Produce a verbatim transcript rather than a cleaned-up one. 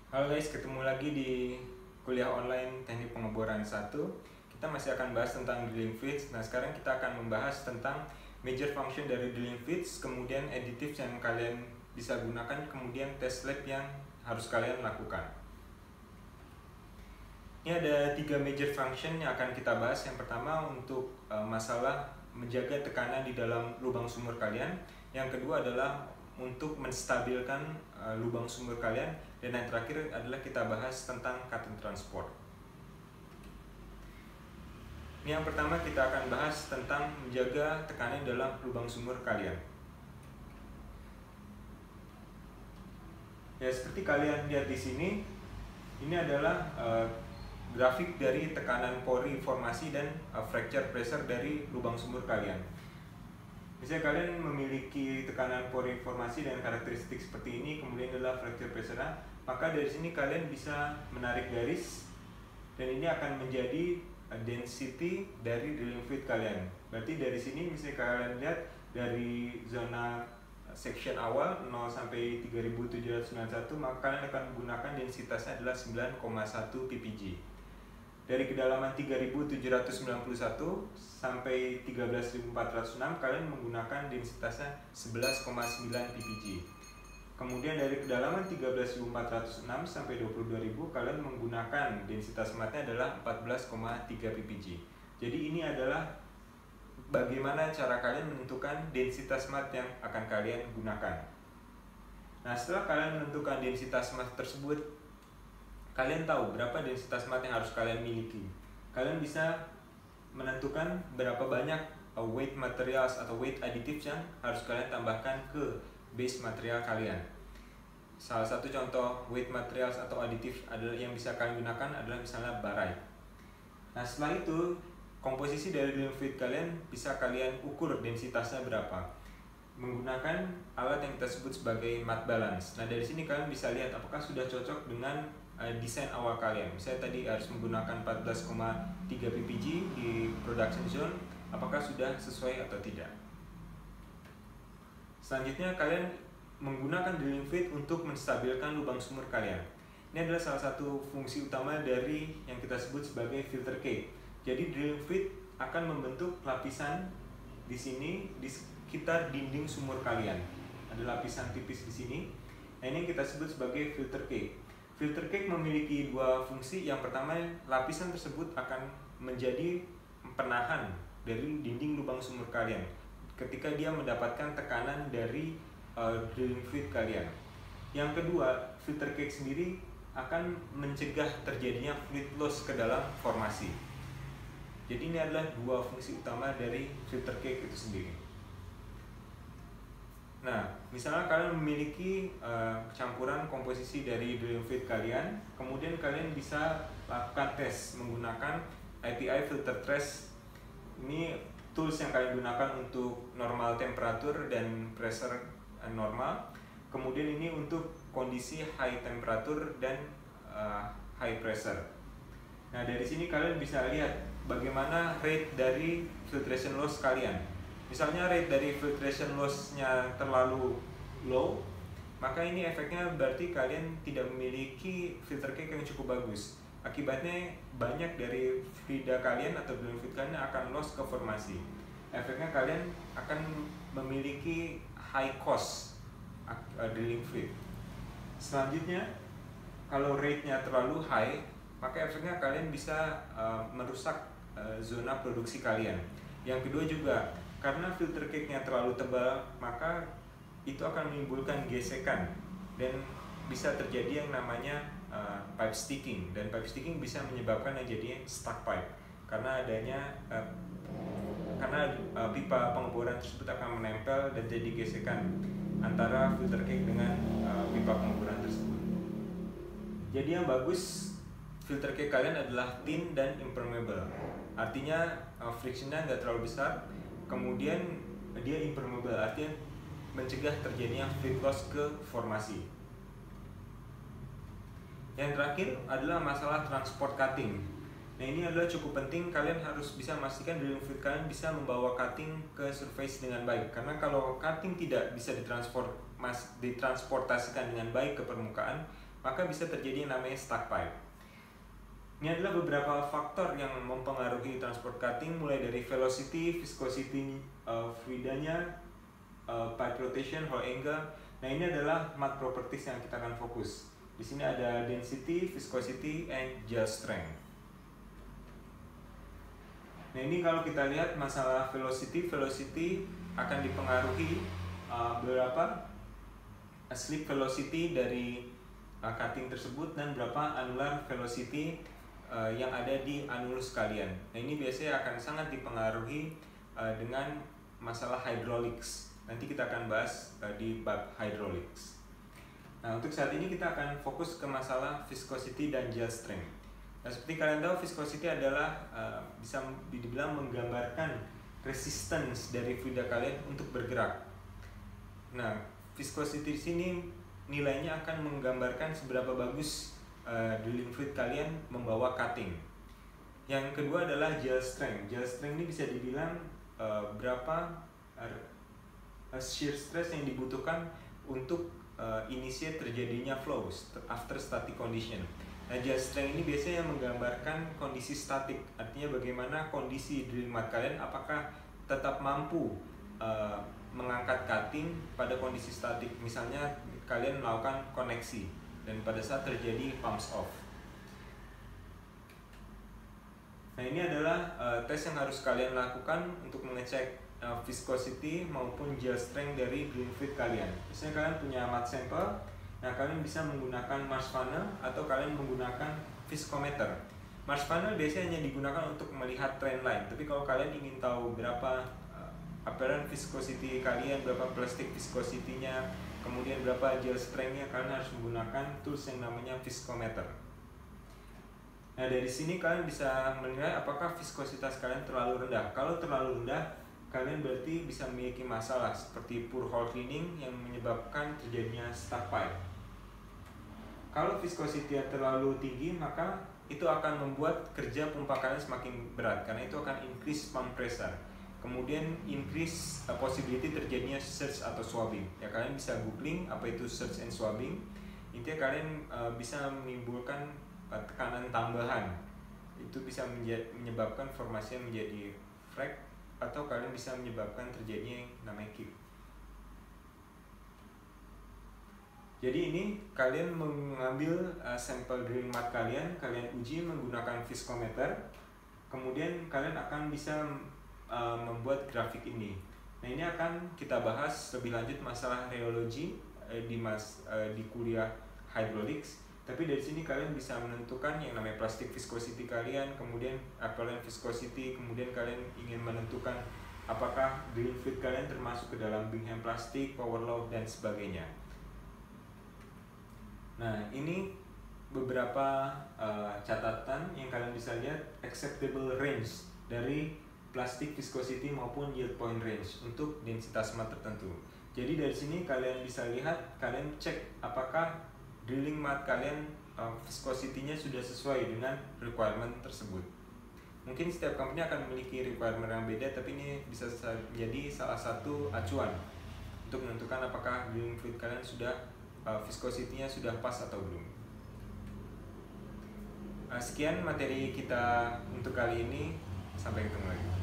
Halo guys, ketemu lagi di kuliah online Teknik Pengeboran satu. Kita masih akan bahas tentang drilling fits. Nah, sekarang kita akan membahas tentang major function dari drilling fits, kemudian additives yang kalian bisa gunakan, kemudian test lab yang harus kalian lakukan. Ini ada tiga major function yang akan kita bahas. Yang pertama untuk uh, masalah menjaga tekanan di dalam lubang sumur kalian. Yang kedua adalah untuk menstabilkan uh, lubang sumur kalian, dan yang terakhir adalah kita bahas tentang cutting transport. Ini yang pertama kita akan bahas tentang menjaga tekanan dalam lubang sumur kalian. Ya, seperti kalian lihat di sini, ini adalah uh, grafik dari tekanan pori formasi dan uh, fracture pressure dari lubang sumur kalian. Misalnya kalian memiliki tekanan pori formasi dan karakteristik seperti ini, kemudian adalah fracture pressure, maka dari sini kalian bisa menarik garis, dan ini akan menjadi density dari drilling fluid kalian. Berarti dari sini misalnya kalian lihat dari zona section awal nol sampai tiga ribu tujuh ratus sembilan puluh satu, maka kalian akan menggunakan densitasnya adalah sembilan koma satu ppg. Dari kedalaman tiga ribu tujuh ratus sembilan puluh satu sampai tiga belas ribu empat ratus enam, kalian menggunakan densitasnya sebelas koma sembilan ppg. Kemudian dari kedalaman tiga belas ribu empat ratus enam sampai dua puluh dua ribu, kalian menggunakan densitas matnya adalah empat belas koma tiga ppg. Jadi ini adalah bagaimana cara kalian menentukan densitas mat yang akan kalian gunakan. Nah, setelah kalian menentukan densitas mat tersebut, kalian tahu berapa densitas mat yang harus kalian miliki. Kalian bisa menentukan berapa banyak weight materials atau weight additives yang harus kalian tambahkan ke base material kalian. Salah satu contoh weight materials atau additive adalah yang bisa kalian gunakan adalah misalnya barite. Nah, setelah itu komposisi dari drilling fluid kalian bisa kalian ukur densitasnya berapa menggunakan alat yang kita sebut sebagai mat balance. Nah, dari sini kalian bisa lihat apakah sudah cocok dengan uh, desain awal kalian. Misalnya tadi harus menggunakan empat belas koma tiga ppg di production zone, apakah sudah sesuai atau tidak. Selanjutnya kalian menggunakan drilling fluid untuk menstabilkan lubang sumur kalian. Ini adalah salah satu fungsi utama dari yang kita sebut sebagai filter cake. Jadi drilling fluid akan membentuk lapisan di sini di sekitar dinding sumur kalian. Ada lapisan tipis di sini. Nah, ini yang kita sebut sebagai filter cake. Filter cake memiliki dua fungsi. Yang pertama, lapisan tersebut akan menjadi penahan dari dinding lubang sumur kalian ketika dia mendapatkan tekanan dari uh, drilling fluid kalian. Yang kedua, filter cake sendiri akan mencegah terjadinya fluid loss ke dalam formasi. Jadi ini adalah dua fungsi utama dari filter cake itu sendiri. Nah, misalnya kalian memiliki uh, campuran komposisi dari drilling fluid kalian, kemudian kalian bisa lakukan tes menggunakan I P I filter trace. Ini tools yang kalian gunakan untuk normal temperatur dan pressure normal. Kemudian ini untuk kondisi high temperatur dan uh, high pressure. Nah, dari sini kalian bisa lihat bagaimana rate dari filtration loss kalian. Misalnya rate dari filtration loss-nya terlalu low, maka ini efeknya berarti kalian tidak memiliki filter cake yang cukup bagus. Akibatnya banyak dari fluida kalian atau drilling fluid kalian akan loss ke formasi. Efeknya kalian akan memiliki high cost uh, drilling fluid. Selanjutnya, kalau rate-nya terlalu high, maka efeknya kalian bisa uh, merusak uh, zona produksi kalian. Yang kedua juga, karena filter cake-nya terlalu tebal, maka itu akan menimbulkan gesekan dan bisa terjadi yang namanya uh, pipe sticking, dan pipe sticking bisa menyebabkan yang jadinya stuck pipe karena adanya uh, karena uh, pipa pengeboran tersebut akan menempel dan jadi gesekan antara filter cake dengan uh, pipa pengeboran tersebut. Jadi yang bagus filter cake kalian adalah thin dan impermeable, artinya uh, frictionnya nggak terlalu besar, kemudian dia impermeable, artinya mencegah terjadinya fluid loss ke formasi. Yang terakhir adalah masalah transport cutting. Nah, ini adalah cukup penting. Kalian harus bisa memastikan drilling fluid kalian bisa membawa cutting ke surface dengan baik. Karena kalau cutting tidak bisa ditransport, mas, ditransportasikan dengan baik ke permukaan, maka bisa terjadi yang namanya stuck pipe. Ini adalah beberapa faktor yang mempengaruhi transport cutting, mulai dari velocity, viscosity uh, fluidanya, uh, pipe rotation, hole angle. Nah, ini adalah math properties yang kita akan fokus. Di sini ada density, viscosity, and gel strength. Nah, ini kalau kita lihat masalah velocity, velocity akan dipengaruhi uh, berapa slip velocity dari uh, cutting tersebut dan berapa annular velocity uh, yang ada di annulus kalian. Nah, ini biasanya akan sangat dipengaruhi uh, dengan masalah hydraulics. Nanti kita akan bahas uh, di bab hydraulics. Nah, untuk saat ini kita akan fokus ke masalah viscosity dan gel strength. Nah, seperti kalian tahu, viscosity adalah uh, bisa dibilang menggambarkan resistance dari fluida kalian untuk bergerak. Nah, viscosity di sini nilainya akan menggambarkan seberapa bagus uh, drilling fluid kalian membawa cutting. Yang kedua adalah gel strength. Gel strength ini bisa dibilang uh, berapa uh, shear stress yang dibutuhkan untuk uh, initiate terjadinya flows after static condition. Nah, gel strength ini biasanya menggambarkan kondisi statik, artinya bagaimana kondisi drilling mat kalian, apakah tetap mampu uh, mengangkat cutting pada kondisi statik. Misalnya kalian melakukan koneksi dan pada saat terjadi pumps off. Nah, ini adalah uh, tes yang harus kalian lakukan untuk mengecek uh, viscosity maupun gel strength dari drilling fluid kalian. Misalnya kalian punya mat sampel, nah kalian bisa menggunakan Mars funnel atau kalian menggunakan viscometer. Mars funnel biasanya hanya digunakan untuk melihat trend line, tapi kalau kalian ingin tahu berapa uh, apparent viscosity kalian, berapa plastic viscosity-nya, kemudian berapa gel strength-nya, kalian harus menggunakan tools yang namanya viscometer. Nah, dari sini kalian bisa menilai apakah viskositas kalian terlalu rendah. Kalau terlalu rendah, kalian berarti bisa memiliki masalah seperti poor hole cleaning yang menyebabkan terjadinya stuck pipe. Kalau viscosity yang terlalu tinggi, maka itu akan membuat kerja pompa kalian semakin berat karena itu akan increase pump pressure. Kemudian increase uh, possibility terjadinya surge atau swabbing. Ya, kalian bisa googling apa itu surge and swabbing. Intinya kalian uh, bisa menimbulkan uh, tekanan tambahan. Itu bisa menyebabkan formasinya menjadi frac, atau kalian bisa menyebabkan terjadinya yang namanya kick. Jadi ini kalian mengambil uh, sampel drilling mat kalian, kalian uji menggunakan viscometer, kemudian kalian akan bisa uh, membuat grafik ini. Nah, ini akan kita bahas lebih lanjut masalah rheology uh, di mas uh, di kuliah hydraulics. Tapi dari sini kalian bisa menentukan yang namanya plastic viscosity kalian, kemudian apparent viscosity, kemudian kalian ingin menentukan apakah drilling fluid kalian termasuk ke dalam Bingham plastik, power law, dan sebagainya. Nah, ini beberapa uh, catatan yang kalian bisa lihat acceptable range dari plastic viscosity maupun yield point range untuk densitas mat tertentu. Jadi dari sini kalian bisa lihat, kalian cek apakah drilling mat kalian uh, viscosity-nya sudah sesuai dengan requirement tersebut. Mungkin setiap company akan memiliki requirement yang beda, tapi ini bisa menjadi salah satu acuan untuk menentukan apakah drilling fluid kalian sudah uh, viscosity-nya sudah pas atau belum. Uh, sekian materi kita untuk kali ini, sampai ketemu lagi.